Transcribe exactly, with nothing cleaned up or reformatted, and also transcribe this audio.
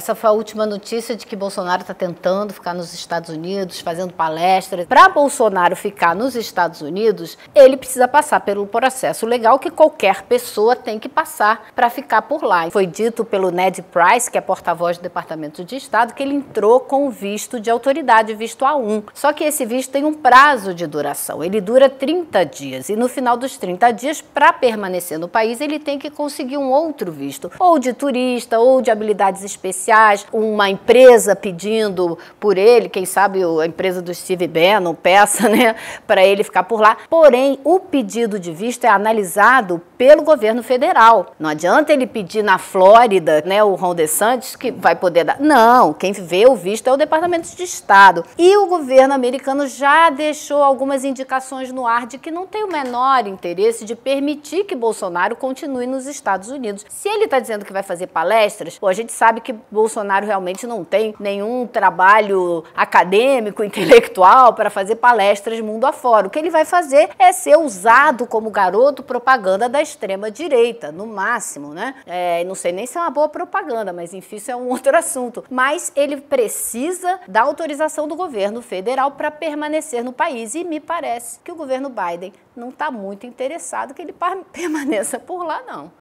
Essa foi a última notícia de que Bolsonaro está tentando ficar nos Estados Unidos, fazendo palestras. Para Bolsonaro ficar nos Estados Unidos, ele precisa passar pelo processo legal que qualquer pessoa tem que passar para ficar por lá. Foi dito pelo Ned Price, que é porta-voz do Departamento de Estado, que ele entrou com o visto de autoridade, visto A um. Só que esse visto tem um prazo de duração, ele dura trinta dias. E no final dos trinta dias, para permanecer no país, ele tem que conseguir um outro visto, ou de turista, ou de habilidades especiais, uma empresa pedindo por ele, quem sabe a empresa do Steve Bannon peça, né, para ele ficar por lá. Porém, o pedido de visto é analisado pelo governo federal. Não adianta ele pedir na Flórida, né, o Ron DeSantis, que vai poder dar. Não, quem vê o visto é o Departamento de Estado. E o governo americano já deixou algumas indicações no ar de que não tem o menor interesse de permitir que Bolsonaro continue nos Estados Unidos. Se ele está dizendo que vai fazer palestras, pô, a gente sabe que Bolsonaro realmente não tem nenhum trabalho acadêmico, intelectual para fazer palestras mundo afora. O que ele vai fazer é ser usado como garoto propaganda da extrema-direita, no máximo, né? É, não sei nem se é uma boa propaganda, mas enfim, isso é um outro assunto. Mas ele precisa da autorização do governo federal para permanecer no país. E me parece que o governo Biden não está muito interessado que ele permaneça por lá, não.